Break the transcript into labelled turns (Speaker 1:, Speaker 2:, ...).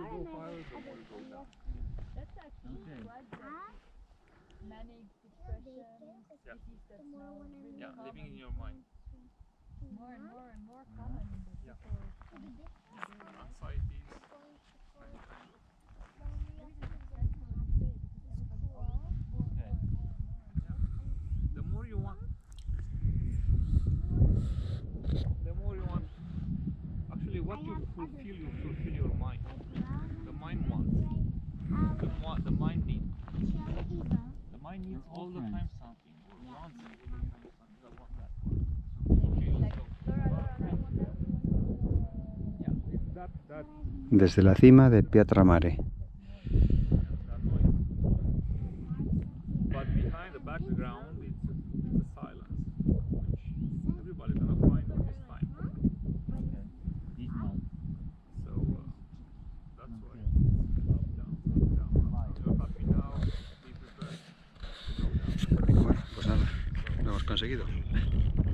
Speaker 1: go higher, the more you go down.
Speaker 2: That's actually quite manic depression disease that's now really
Speaker 1: Yeah,
Speaker 2: common.
Speaker 1: living in your mind.
Speaker 2: More and more common in the
Speaker 1: Yeah.
Speaker 2: people.
Speaker 1: Anxieties. The more you want, actually what you fulfill your mind. The mind wants. The mind needs. The mind needs all the time something, or wants all the time something. I want that one.
Speaker 2: Maybe like Laura,
Speaker 1: Yeah, it's that
Speaker 3: Desde la cima de Pietra Mare.
Speaker 1: But behind the background, it's a silence, which everybody's gonna find at this time. So that's why up, down, up, down, up. You're happy now. Be prepared to go down.
Speaker 3: Bueno, pues nada, lo hemos conseguido.